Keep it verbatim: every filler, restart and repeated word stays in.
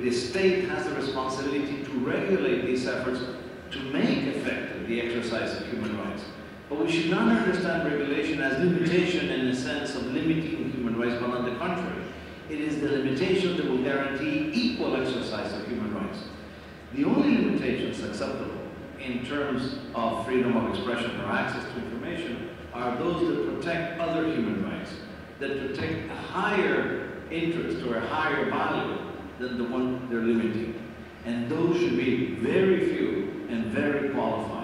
the state has the responsibility to regulate these efforts to make effective the exercise of human rights. But we should not understand regulation as limitation in the sense of limiting human rights, but on the contrary, it is the limitation that will guarantee equal exercise of human rights. The only limitations acceptable in terms of freedom of expression or access to information are those that protect other human rights, that protect a higher interest or a higher value than the one they're limiting. And those should be very few and very qualified.